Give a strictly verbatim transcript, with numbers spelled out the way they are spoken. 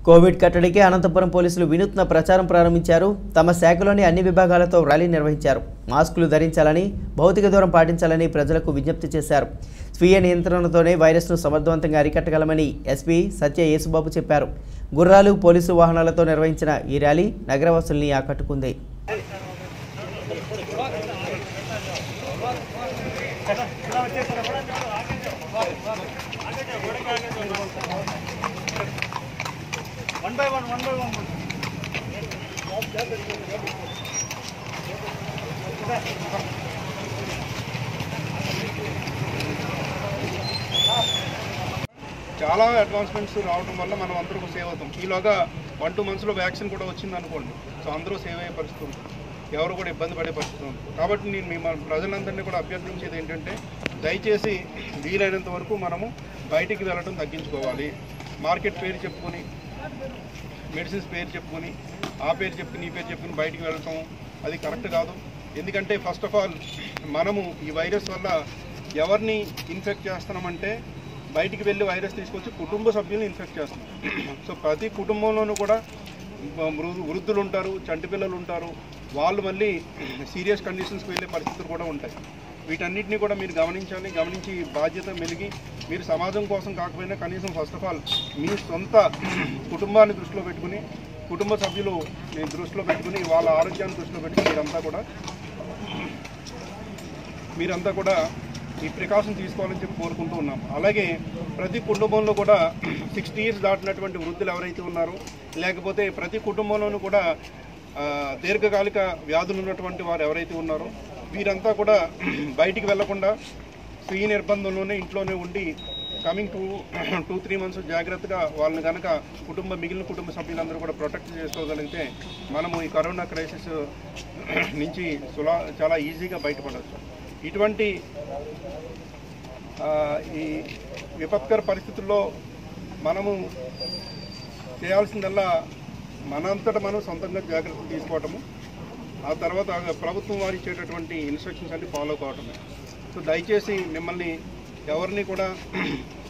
Covid కట్టడికి అనంతపురం పోలీసులు వినూత్న ప్రచారం ప్రారంభించారు. తమ శాఖలోని అన్ని విభాగాలతో ర్యాలీ నిర్వహించారు. మాస్కులు ధరించాలని, భౌతిక దూరం పాటించాలని ప్రజలకు విజ్ఞప్తి చేశారు. స్వీయ నియంత్రణతోనే వైరస్ను సమర్థవంతంగా అరికట్టగలమని ఎస్పీ సత్య యేసుబాబు చెప్పారు. గుర్రాలు, పోలీసు వాహనాలతో నిర్వహించిన ఈ ర్యాలీ నగరవాసుల్ని ఆకట్టుకుంది. One by one, one by one. చాలా అడ్వాన్స్మెంట్స్ రావడం వల్ల మనం అందరూ సేవ్ అవుతాం. ఈలోగా వన్ టూ మంత్స్లో వ్యాక్సిన్ కూడా వచ్చింది అనుకోండి, సో అందరూ సేవ్ అయ్యే పరిస్థితి ఉంటుంది, ఎవరు కూడా ఇబ్బంది పడే పరిస్థితి ఉంటుంది. కాబట్టి నేను మీ ప్రజలందరినీ కూడా అభ్యర్థించేది ఏంటంటే, దయచేసి వీలైనంత వరకు మనము బయటికి వెళ్ళడం తగ్గించుకోవాలి. మార్కెట్ పేరు చెప్పుకొని, మెడిసిన్స్ పేరు చెప్పుకొని, ఆ పేరు చెప్పుకుని ఈ పేరు చెప్పుకుని బయటికి వెళ్ళటం అది కరెక్ట్ కాదు. ఎందుకంటే ఫస్ట్ ఆఫ్ ఆల్ మనము ఈ వైరస్ వల్ల ఎవరిని ఇన్ఫెక్ట్ చేస్తున్నామంటే, బయటికి వెళ్ళి వైరస్ తీసుకొచ్చి కుటుంబ సభ్యులను ఇన్ఫెక్ట్ చేస్తున్నాం. సో ప్రతి కుటుంబంలోనూ కూడా వృద్ధులు ఉంటారు, చంటి పిల్లలు ఉంటారు, వాళ్ళు మళ్ళీ సీరియస్ కండిషన్స్కి వెళ్ళే పరిస్థితులు కూడా ఉంటాయి. వీటన్నిటిని కూడా మీరు గమనించాలి. గమనించి బాధ్యత మెలిగి మీరు సమాజం కోసం కాకపోయినా కనీసం ఫస్ట్ ఆఫ్ ఆల్ మీ సొంత కుటుంబాన్ని దృష్టిలో పెట్టుకుని, కుటుంబ సభ్యులు మీ దృష్టిలో పెట్టుకుని, వాళ్ళ ఆరోగ్యాన్ని దృష్టిలో పెట్టుకుని మీరంతా కూడా మీరంతా కూడా ఈ ప్రికాషన్ తీసుకోవాలని చెప్పి కోరుకుంటూ ఉన్నాం. అలాగే ప్రతి కుటుంబంలో కూడా సిక్స్టీ ఇయర్స్ దాటినటువంటి వృద్ధులు ఎవరైతే ఉన్నారో, లేకపోతే ప్రతి కుటుంబంలోనూ కూడా దీర్ఘకాలిక వ్యాధులు ఉన్నటువంటి వారు ఎవరైతే ఉన్నారో, వీరంతా కూడా బయటికి వెళ్లకుండా స్వీయ నిర్బంధంలోనే ఇంట్లోనే ఉండి coming two to three months జాగ్రత్తగా వాళ్ళని కనుక కుటుంబ మిగిలిన కుటుంబ సభ్యులందరూ కూడా ప్రొటెక్ట్ చేసుకోగలిగితే మనము ఈ కరోనా క్రైసిస్ నుంచి సులా చాలా ఈజీగా బయటపడవచ్చు. ఇటువంటి ఈ విపత్కర పరిస్థితుల్లో మనము చేయాల్సిందల్లా మనంతటా మనం సొంతంగా జాగ్రత్తలు తీసుకోవటము, ఆ తర్వాత ప్రభుత్వం వారు ఇచ్చేటటువంటి ఇన్స్ట్రక్షన్స్ అన్ని ఫాలో కావటమే. సో దయచేసి మిమ్మల్ని ఎవరిని కూడా